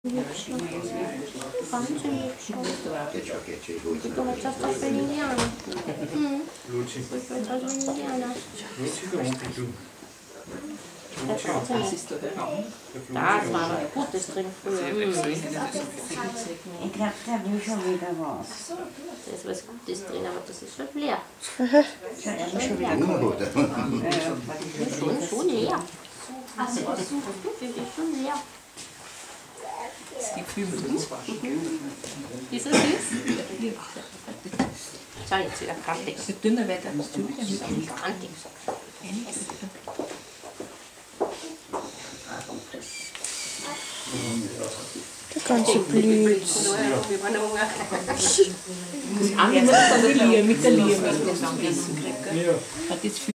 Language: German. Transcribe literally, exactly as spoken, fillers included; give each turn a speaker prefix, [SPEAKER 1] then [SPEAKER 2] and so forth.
[SPEAKER 1] Hübsch. Ganz schön hübsch. Ich tue jetzt das Veneziano. Mhm. Ich tue jetzt das Veneziano. Das war noch ein gutes drin früher.
[SPEAKER 2] Ich glaube, da will schon wieder was.
[SPEAKER 1] Da ist was Gutes drin, aber das ist schon leer.
[SPEAKER 2] Schon schon wieder gut.
[SPEAKER 1] Schon, schon leer. Das ist schon leer.
[SPEAKER 3] Es gibt viel mit uns.
[SPEAKER 1] Ist das süß? Schau jetzt wieder kantig.
[SPEAKER 3] Je dünner wird das Tüchchen.
[SPEAKER 1] Kantig.
[SPEAKER 4] Der ganze Blüt.
[SPEAKER 3] Mit der Liebe, mit dem Essen kriegen.